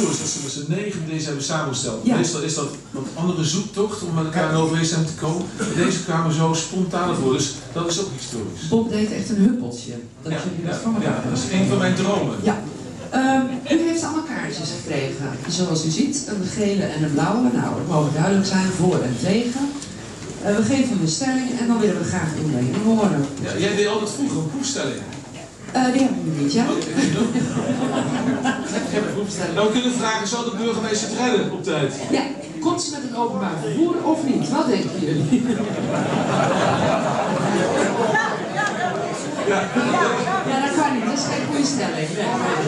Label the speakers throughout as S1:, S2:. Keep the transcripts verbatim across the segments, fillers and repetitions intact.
S1: historisch dat ze met z'n negen deze hebben samengesteld.
S2: Ja.
S1: Meestal is dat een andere zoektocht om met elkaar in overeenstemming te komen. Deze kwamen zo spontaan voor, dus dat is ook historisch.
S2: Bob deed echt een huppeltje. Dat
S1: Ja,
S2: jullie
S1: ja,
S2: dat van elkaar
S1: ja, dat is een van mijn dromen.
S2: Ja. Um, u heeft allemaal kaartjes gekregen. Zoals u ziet, een gele en een blauwe. Nou, dat mogen duidelijk zijn, voor en tegen. Uh, we geven u een stelling en dan willen we graag uw mening horen.
S1: Ja, jij deed altijd vroeger een proefstelling.
S2: Uh, die hebben we niet, ja?
S1: Nou, we kunnen vragen, zou de burgemeester het redden op tijd?
S2: Ja, komt ze met het openbaar vervoer of niet? Wat denken jullie?
S1: Ja,
S2: ja, dat kan niet. Dat is geen goede stelling. Nee,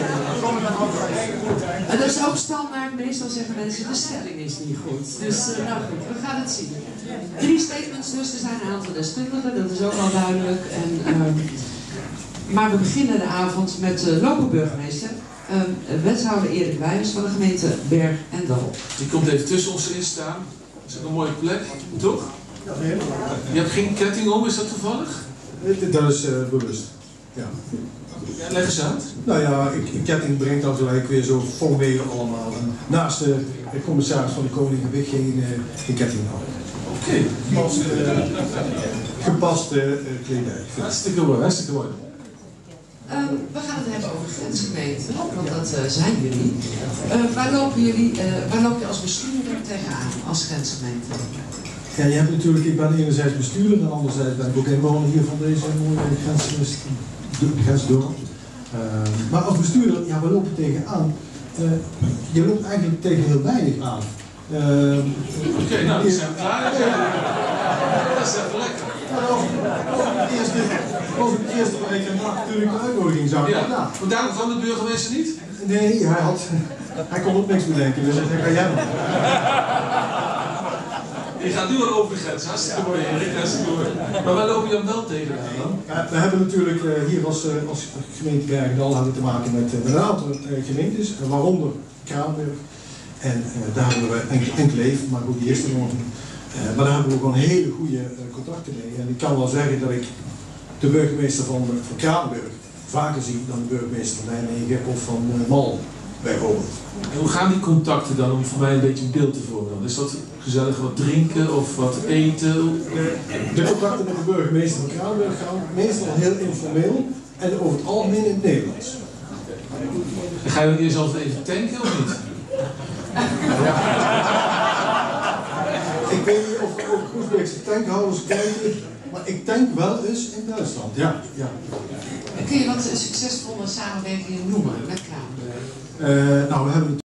S2: nee. Dat is ook standaard. Meestal zeggen mensen, de stelling is niet goed. Dus, uh, nou goed, we gaan het zien. Drie statements dus. Er zijn een aantal deskundigen, dat is ook wel duidelijk. En, uh, maar we beginnen de avond met de lokale burgemeester. Uh, wethouder Erik Wijers van de gemeente Berg en Dal.
S1: Die komt even tussen ons in staan. Dat is ook een mooie plek, toch? Je hebt geen ketting om, is dat toevallig?
S3: Dat is uh, bewust. Ja.
S1: Ja, leg eens uit.
S3: Nou ja, ik, ik ketting brengt dan gelijk weer zo vanwege allemaal. En naast de, de commissaris van de Koning heb ik geen, uh, geen ketting nodig.
S1: Oké.
S3: Gepast, uh, gepaste uh, kledij.
S1: Hartstikke mooi, hartstikke mooi.
S2: Um, we gaan het hebben over grensgemeenten, want dat uh, zijn jullie. Uh, waar, lopen jullie uh, waar loop je als bestuurder tegenaan, als grensgemeente?
S3: Ja, je hebt natuurlijk, ik ben enerzijds bestuurder en anderzijds ben ik ook inwoner hier van deze mooie grens, grensdorp. Uh, maar als bestuurder, ja, we lopen tegenaan. Uh, je loopt eigenlijk tegen heel weinig aan. Uh,
S1: Oké, okay, nou, we zijn klaar. Dat is even lekker.
S3: Het eerste, was het eerste waar ik natuurlijk de uitnodiging zag.
S1: Ja, ja. Maar daarom kwam de burgemeester niet?
S3: Nee, hij, had, hij kon ook niks bedenken, dus hij zei, ga jij maar.
S1: Je gaat nu al over de grens, hartstikke mooi Erik, hartstikke mooi. Maar waar loop je dan wel tegenaan dan?
S3: Ja, we hebben natuurlijk uh, hier als, uh, als gemeente Berg en Dal hebben we te maken met, uh, met een aantal uh, gemeentes, uh, waaronder Kranenburg. En uh, daar hebben we Enkeleef, maar ook die eerste nog. Uh, maar daar hebben we gewoon hele goede uh, contacten mee. En ik kan wel zeggen dat ik de burgemeester van, uh, van Kranenburg vaker zie dan de burgemeester van Nijmegen of van uh, Mal, bijvoorbeeld.
S1: En hoe gaan die contacten dan, om voor mij een beetje een beeld te vormen? Is dat gezellig wat drinken of wat eten?
S3: De contacten met de burgemeester van Kranenburg gaan meestal heel informeel en over het algemeen in het Nederlands.
S1: En ga je dan eerst altijd even tanken of niet?
S3: Ja. Ik weet niet of ook Groesbeekse tankhouders kijken, maar ik tank wel eens in Duitsland. Ja, ja.
S2: Kun je wat succesvolle samenwerkingen noemen met Kranenburg?
S3: Uh, nou, we hebben